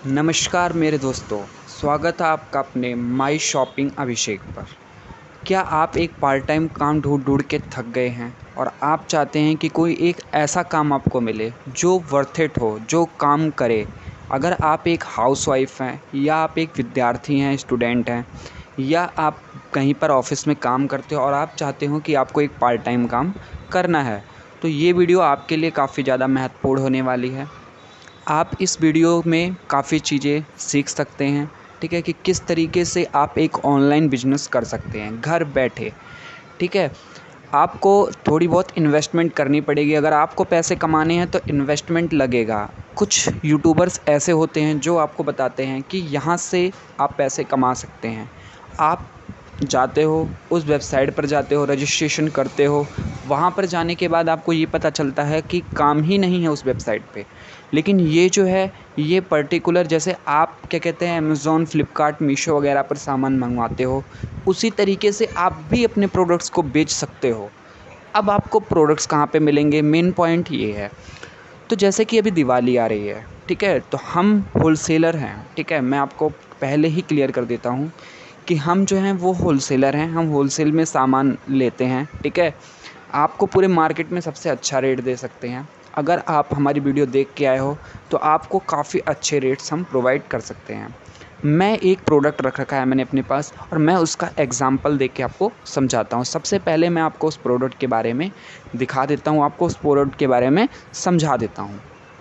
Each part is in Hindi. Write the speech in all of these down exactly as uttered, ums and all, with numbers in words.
नमस्कार मेरे दोस्तों, स्वागत है आपका अपने माई शॉपिंग अभिषेक पर। क्या आप एक पार्ट टाइम काम ढूंढ ढूंढ के थक गए हैं और आप चाहते हैं कि कोई एक ऐसा काम आपको मिले जो वर्थ इट हो, जो काम करे। अगर आप एक हाउसवाइफ हैं या आप एक विद्यार्थी हैं, स्टूडेंट हैं, या आप कहीं पर ऑफिस में काम करते हो और आप चाहते हो कि आपको एक पार्ट टाइम काम करना है, तो ये वीडियो आपके लिए काफ़ी ज़्यादा महत्वपूर्ण होने वाली है। आप इस वीडियो में काफ़ी चीज़ें सीख सकते हैं, ठीक है, कि किस तरीके से आप एक ऑनलाइन बिजनेस कर सकते हैं घर बैठे। ठीक है, आपको थोड़ी बहुत इन्वेस्टमेंट करनी पड़ेगी। अगर आपको पैसे कमाने हैं तो इन्वेस्टमेंट लगेगा। कुछ यूट्यूबर्स ऐसे होते हैं जो आपको बताते हैं कि यहाँ से आप पैसे कमा सकते हैं। आप जाते हो, उस वेबसाइट पर जाते हो, रजिस्ट्रेशन करते हो, वहाँ पर जाने के बाद आपको ये पता चलता है कि काम ही नहीं है उस वेबसाइट पे। लेकिन ये जो है, ये पर्टिकुलर, जैसे आप क्या कहते हैं अमेज़ॉन, फ्लिपकार्ट, मीशो वगैरह पर सामान मंगवाते हो, उसी तरीके से आप भी अपने प्रोडक्ट्स को बेच सकते हो। अब आपको प्रोडक्ट्स कहाँ पे मिलेंगे, मेन पॉइंट ये है। तो जैसे कि अभी दिवाली आ रही है, ठीक है, तो हम होलसेलर हैं, ठीक है। मैं आपको पहले ही क्लियर कर देता हूँ कि हम जो हैं वो होलसेलर हैं, हम होलसेल में सामान लेते हैं, ठीक है। आपको पूरे मार्केट में सबसे अच्छा रेट दे सकते हैं। अगर आप हमारी वीडियो देख के आए हो तो आपको काफ़ी अच्छे रेट्स हम प्रोवाइड कर सकते हैं। मैं एक प्रोडक्ट रख रखा है मैंने अपने पास, और मैं उसका एग्जांपल देके आपको समझाता हूँ। सबसे पहले मैं आपको उस प्रोडक्ट के बारे में दिखा देता हूँ, आपको उस प्रोडक्ट के बारे में समझा देता हूँ।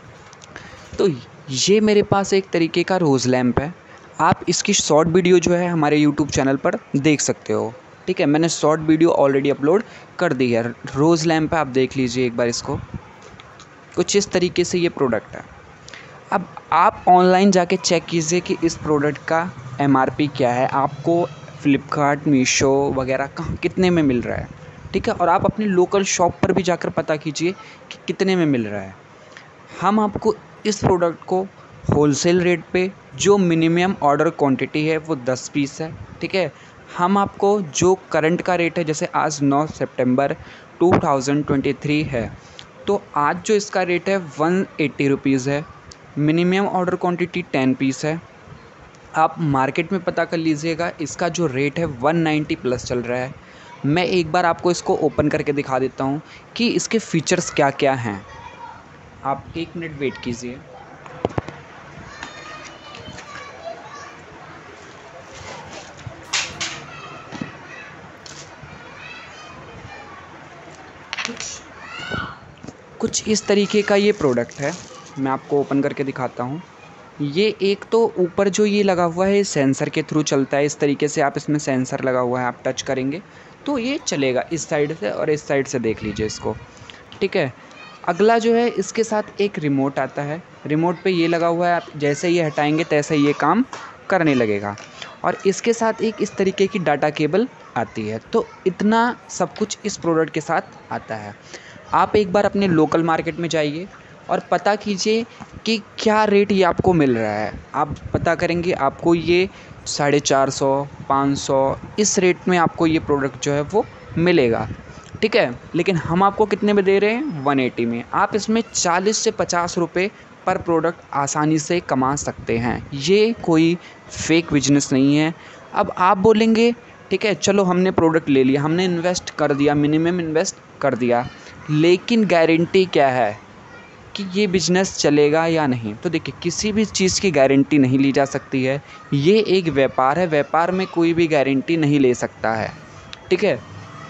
तो ये मेरे पास एक तरीके का रोज़ लैंप है। आप इसकी शॉर्ट वीडियो जो है हमारे यूट्यूब चैनल पर देख सकते हो, ठीक है। मैंने शॉर्ट वीडियो ऑलरेडी अपलोड कर दी है। रोज़ लैंप है, आप देख लीजिए एक बार इसको। कुछ इस तरीके से ये प्रोडक्ट है। अब आप ऑनलाइन जाके चेक कीजिए कि इस प्रोडक्ट का एमआरपी क्या है, आपको फ्लिपकार्ट, मीशो वगैरह कहाँ कितने में मिल रहा है, ठीक है। और आप अपनी लोकल शॉप पर भी जाकर पता कीजिए कि कितने में मिल रहा है। हम आपको इस प्रोडक्ट को होलसेल रेट पे, जो मिनिमम ऑर्डर क्वांटिटी है वो दस पीस है, ठीक है। हम आपको जो करंट का रेट है, जैसे आज नौ सितंबर दो हज़ार तेईस है, तो आज जो इसका रेट है वन एट्टी रुपीज़ है। Minimum order quantity ten piece है। आप मार्केट में पता कर लीजिएगा, इसका जो रेट है वन नाइन्टी प्लस चल रहा है। मैं एक बार आपको इसको ओपन करके दिखा देता हूँ कि इसके फीचर्स क्या क्या हैं। आप एक मिनट वेट कीजिए। कुछ इस तरीके का ये प्रोडक्ट है, मैं आपको ओपन करके दिखाता हूँ। ये एक तो ऊपर जो ये लगा हुआ है सेंसर के थ्रू चलता है। इस तरीके से आप, इसमें सेंसर लगा हुआ है, आप टच करेंगे तो ये चलेगा इस साइड से और इस साइड से, देख लीजिए इसको, ठीक है। अगला जो है, इसके साथ एक रिमोट आता है। रिमोट पे ये लगा हुआ है, आप जैसे ये हटाएंगे तैसे ये काम करने लगेगा। और इसके साथ एक इस तरीके की डाटा केबल आती है। तो इतना सब कुछ इस प्रोडक्ट के साथ आता है। आप एक बार अपने लोकल मार्केट में जाइए और पता कीजिए कि क्या रेट ये आपको मिल रहा है। आप पता करेंगे, आपको ये साढ़े चार सौ, पाँच सौ इस रेट में आपको ये प्रोडक्ट जो है वो मिलेगा, ठीक है। लेकिन हम आपको कितने में दे रहे हैं, वन एटी में। आप इसमें चालीस से पचास रुपये पर प्रोडक्ट आसानी से कमा सकते हैं। ये कोई फेक बिजनेस नहीं है। अब आप बोलेंगे, ठीक है, चलो हमने प्रोडक्ट ले लिया, हमने इन्वेस्ट कर दिया, मिनिमम इन्वेस्ट कर दिया, लेकिन गारंटी क्या है कि ये बिज़नेस चलेगा या नहीं। तो देखिए, किसी भी चीज़ की गारंटी नहीं ली जा सकती है। ये एक व्यापार है, व्यापार में कोई भी गारंटी नहीं ले सकता है, ठीक है।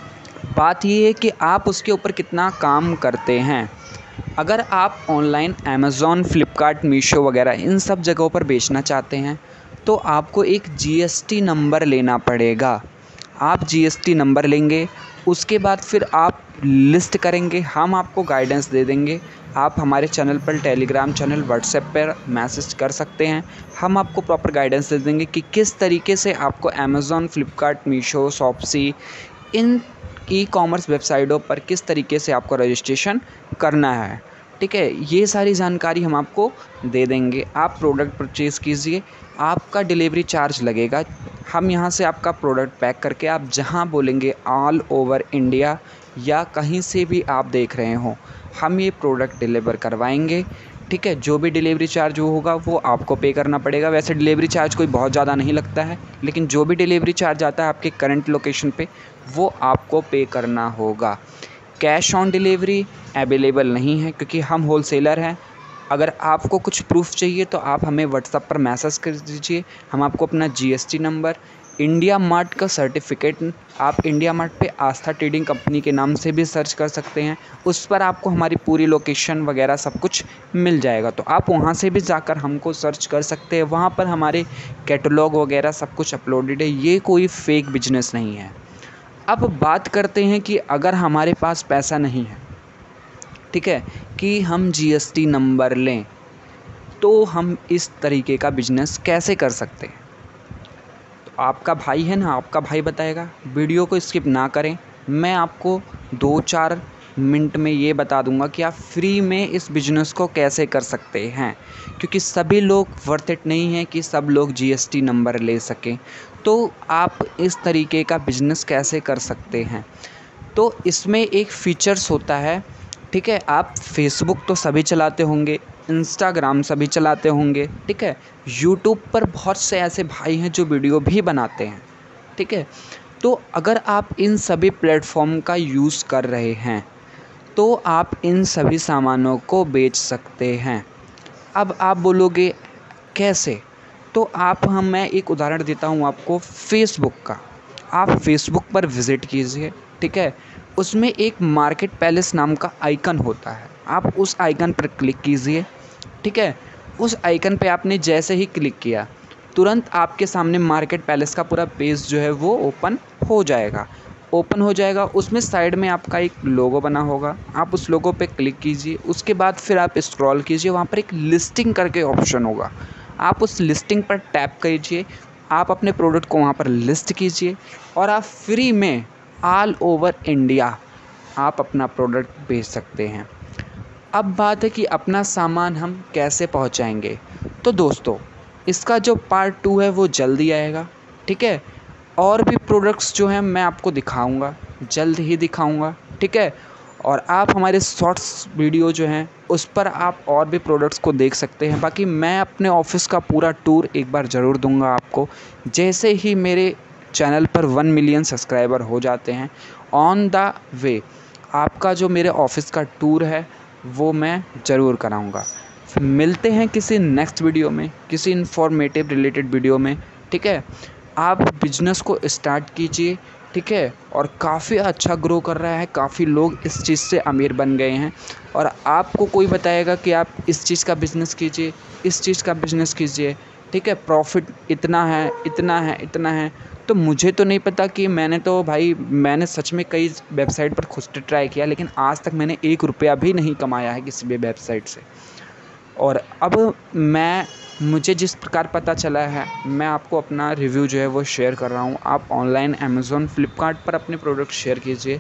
बात ये है कि आप उसके ऊपर कितना काम करते हैं। अगर आप ऑनलाइन अमेज़ॉन, फ्लिपकार्ट, मीशो वगैरह इन सब जगहों पर बेचना चाहते हैं तो आपको एक जीएसटी नंबर लेना पड़ेगा। आप जीएसटी नंबर लेंगे, उसके बाद फिर आप लिस्ट करेंगे, हम आपको गाइडेंस दे देंगे। आप हमारे चैनल पर, टेलीग्राम चैनल, व्हाट्सएप पर मैसेज कर सकते हैं। हम आपको प्रॉपर गाइडेंस दे देंगे कि किस तरीके से आपको अमेज़ॉन, फ्लिपकार्ट, मीशो, शॉप्सी इन ई कॉमर्स वेबसाइटों पर किस तरीके से आपको रजिस्ट्रेशन करना है, ठीक है। ये सारी जानकारी हम आपको दे देंगे। आप प्रोडक्ट परचेज़ कीजिए, आपका डिलीवरी चार्ज लगेगा। हम यहाँ से आपका प्रोडक्ट पैक करके, आप जहाँ बोलेंगे ऑल ओवर इंडिया या कहीं से भी आप देख रहे हो, हम ये प्रोडक्ट डिलीवर करवाएंगे, ठीक है। जो भी डिलीवरी चार्ज वो होगा वो आपको पे करना पड़ेगा। वैसे डिलीवरी चार्ज कोई बहुत ज़्यादा नहीं लगता है, लेकिन जो भी डिलीवरी चार्ज आता है आपके करंट लोकेशन पे वो आपको पे करना होगा। कैश ऑन डिलीवरी अवेलेबल नहीं है क्योंकि हम होलसेलर हैं। अगर आपको कुछ प्रूफ़ चाहिए तो आप हमें व्हाट्सएप पर मैसेज कर दीजिए। हम आपको अपना जीएसटी नंबर, इंडिया मार्ट का सर्टिफिकेट, आप इंडिया मार्ट पे आस्था ट्रेडिंग कंपनी के नाम से भी सर्च कर सकते हैं। उस पर आपको हमारी पूरी लोकेशन वगैरह सब कुछ मिल जाएगा, तो आप वहाँ से भी जाकर हमको सर्च कर सकते हैं। वहाँ पर हमारे कैटलॉग वगैरह सब कुछ अपलोडेड है। ये कोई फेक बिजनेस नहीं है। अब बात करते हैं कि अगर हमारे पास पैसा नहीं है, ठीक है, कि हम जीएसटी नंबर लें, तो हम इस तरीके का बिजनेस कैसे कर सकते हैं। तो आपका भाई है ना, आपका भाई बताएगा। वीडियो को स्किप ना करें। मैं आपको दो चार मिनट में ये बता दूंगा कि आप फ्री में इस बिज़नेस को कैसे कर सकते हैं, क्योंकि सभी लोग वर्थ इट नहीं है कि सब लोग जीएसटी नंबर ले सकें। तो आप इस तरीके का बिज़नेस कैसे कर सकते हैं, तो इसमें एक फ़ीचर्स होता है, ठीक है। आप फेसबुक तो सभी चलाते होंगे, इंस्टाग्राम सभी चलाते होंगे, ठीक है। यूट्यूब पर बहुत से ऐसे भाई हैं जो वीडियो भी बनाते हैं, ठीक है। तो अगर आप इन सभी प्लेटफॉर्म का यूज़ कर रहे हैं तो आप इन सभी सामानों को बेच सकते हैं। अब आप बोलोगे कैसे, तो आप हम मैं एक उदाहरण देता हूँ आपको फेसबुक का। आप फेसबुक पर विज़िट कीजिए, ठीक है। उसमें एक मार्केट पैलेस नाम का आइकन होता है, आप उस आइकन पर क्लिक कीजिए, ठीक है। उस आइकन पे आपने जैसे ही क्लिक किया तुरंत आपके सामने मार्केट पैलेस का पूरा पेज जो है वो ओपन हो जाएगा ओपन हो जाएगा उसमें साइड में आपका एक लोगो बना होगा, आप उस लोगो पे क्लिक कीजिए। उसके बाद फिर आप स्क्रॉल कीजिए, वहाँ पर एक लिस्टिंग करके ऑप्शन होगा, आप उस लिस्टिंग पर टैप कीजिए। आप अपने प्रोडक्ट को वहाँ पर लिस्ट कीजिए और आप फ्री में ऑल ओवर इंडिया आप अपना प्रोडक्ट बेच सकते हैं। अब बात है कि अपना सामान हम कैसे पहुँचाएंगे। तो दोस्तों, इसका जो पार्ट टू है वो जल्दी आएगा, ठीक है। और भी प्रोडक्ट्स जो हैं मैं आपको दिखाऊंगा, जल्द ही दिखाऊंगा, ठीक है। और आप हमारे शॉर्ट्स वीडियो जो हैं उस पर आप और भी प्रोडक्ट्स को देख सकते हैं। बाकी मैं अपने ऑफिस का पूरा टूर एक बार ज़रूर दूंगा आपको, जैसे ही मेरे चैनल पर वन मिलियन सब्सक्राइबर हो जाते हैं। ऑन द वे आपका जो मेरे ऑफिस का टूर है वो मैं ज़रूर कराऊंगा। फिर मिलते हैं किसी नेक्स्ट वीडियो में, किसी इन्फॉर्मेटिव रिलेटेड वीडियो में, ठीक है। आप बिजनेस को स्टार्ट कीजिए, ठीक है। और काफ़ी अच्छा ग्रो कर रहा है, काफ़ी लोग इस चीज़ से अमीर बन गए हैं। और आपको कोई बताएगा कि आप इस चीज़ का बिज़नेस कीजिए, इस चीज़ का बिज़नेस कीजिए, ठीक है, प्रॉफिट इतना है, इतना है, इतना है। तो मुझे तो नहीं पता कि मैंने तो भाई मैंने सच में कई वेबसाइट पर खुद से ट्राई किया, लेकिन आज तक मैंने एक रुपया भी नहीं कमाया है किसी भी वेबसाइट से। और अब मैं मुझे जिस प्रकार पता चला है मैं आपको अपना रिव्यू जो है वो शेयर कर रहा हूँ। आप ऑनलाइन अमेज़ॉन, फ्लिपकार्ट पर अपने प्रोडक्ट शेयर कीजिए,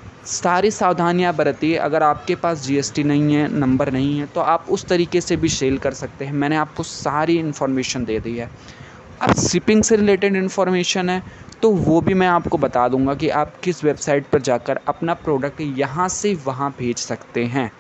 सारी सावधानियां बरतिए। अगर आपके पास जीएसटी नहीं है, नंबर नहीं है, तो आप उस तरीके से भी सेल कर सकते हैं। मैंने आपको सारी इन्फॉर्मेशन दे दी है। अब शिपिंग से रिलेटेड इन्फॉर्मेशन है तो वो भी मैं आपको बता दूंगा कि आप किस वेबसाइट पर जाकर अपना प्रोडक्ट यहाँ से वहाँ भेज सकते हैं।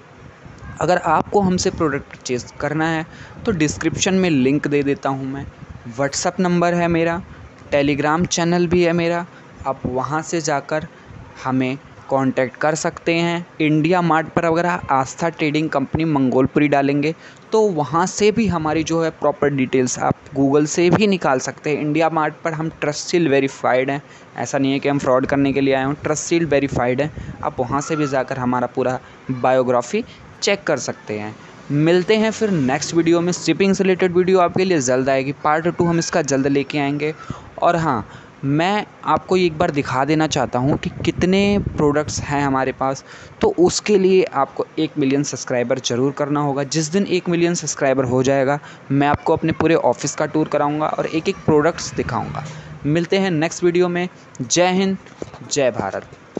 अगर आपको हमसे प्रोडक्ट परचेज़ करना है तो डिस्क्रिप्शन में लिंक दे देता हूँ मैं, व्हाट्सएप नंबर है मेरा, टेलीग्राम चैनल भी है मेरा, आप वहाँ से जाकर हमें कांटेक्ट कर सकते हैं। इंडिया मार्ट पर अगर आस्था ट्रेडिंग कंपनी मंगोलपुरी डालेंगे तो वहाँ से भी हमारी जो है प्रॉपर डिटेल्स आप गूगल से भी निकाल सकते हैं। इंडिया मार्ट पर हम ट्रस्टशील वेरीफाइड हैं, ऐसा नहीं है कि हम फ्रॉड करने के लिए आए हों, ट्रस्टशील वेरीफाइड है। आप वहाँ से भी जाकर हमारा पूरा बायोग्राफी चेक कर सकते हैं। मिलते हैं फिर नेक्स्ट वीडियो में। शिपिंग से रिलेटेड वीडियो आपके लिए जल्द आएगी, पार्ट टू हम इसका जल्द लेके आएंगे। और हाँ, मैं आपको एक बार दिखा देना चाहता हूँ कि कितने प्रोडक्ट्स हैं हमारे पास, तो उसके लिए आपको एक मिलियन सब्सक्राइबर ज़रूर करना होगा। जिस दिन एक मिलियन सब्सक्राइबर हो जाएगा मैं आपको अपने पूरे ऑफिस का टूर कराऊंगा और एक एक प्रोडक्ट्स दिखाऊंगा। मिलते हैं नेक्स्ट वीडियो में। जय हिंद, जय भारत।